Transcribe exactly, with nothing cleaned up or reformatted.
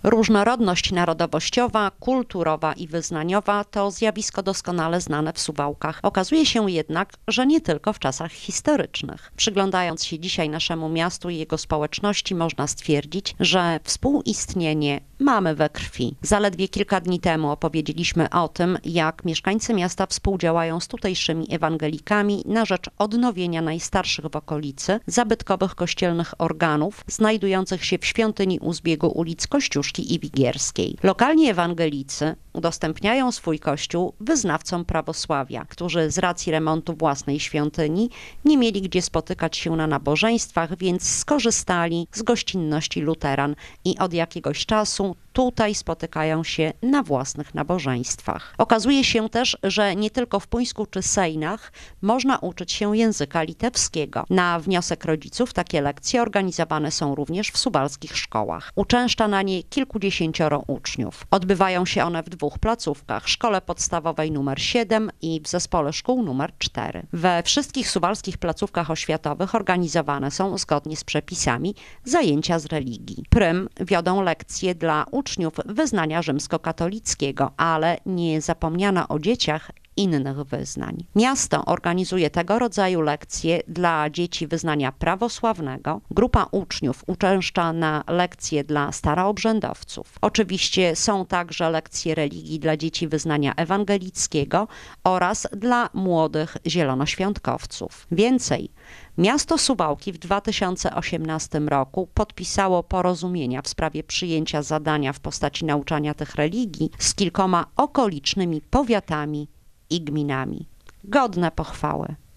Różnorodność narodowościowa, kulturowa i wyznaniowa to zjawisko doskonale znane w Suwałkach. Okazuje się jednak, że nie tylko w czasach historycznych. Przyglądając się dzisiaj naszemu miastu i jego społeczności, można stwierdzić, że współistnienie mamy we krwi. Zaledwie kilka dni temu opowiedzieliśmy o tym, jak mieszkańcy miasta współdziałają z tutejszymi ewangelikami na rzecz odnowienia najstarszych w okolicy zabytkowych kościelnych organów znajdujących się w świątyni u zbiegu ulic Kościuszki i Wigierskiej. Lokalni ewangelicy udostępniają swój kościół wyznawcom prawosławia, którzy z racji remontu własnej świątyni nie mieli gdzie spotykać się na nabożeństwach, więc skorzystali z gościnności luteran i od jakiegoś czasu tutaj spotykają się na własnych nabożeństwach. Okazuje się też, że nie tylko w Puńsku czy Sejnach można uczyć się języka litewskiego. Na wniosek rodziców takie lekcje organizowane są również w suwalskich szkołach. Uczęszcza na nie kilkudziesięcioro uczniów. Odbywają się one w dwóch placówkach, szkole podstawowej numer siedem i w zespole szkół numer cztery. We wszystkich suwalskich placówkach oświatowych organizowane są zgodnie z przepisami zajęcia z religii. Prym wiodą lekcje dla uczniów wyznania rzymskokatolickiego, ale nie zapomniano o dzieciach innych wyznań. Miasto organizuje tego rodzaju lekcje dla dzieci wyznania prawosławnego. Grupa uczniów uczęszcza na lekcje dla staroobrzędowców. Oczywiście są także lekcje religii dla dzieci wyznania ewangelickiego oraz dla młodych zielonoświątkowców. Więcej, miasto Suwałki w dwa tysiące osiemnastym roku podpisało porozumienia w sprawie przyjęcia zadania w postaci nauczania tych religii z kilkoma okolicznymi powiatami i gminami. Godne pochwały.